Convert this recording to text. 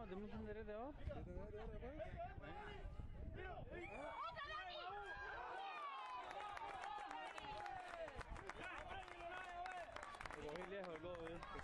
tenemos un derecho de abajo. Voy lejos, luego,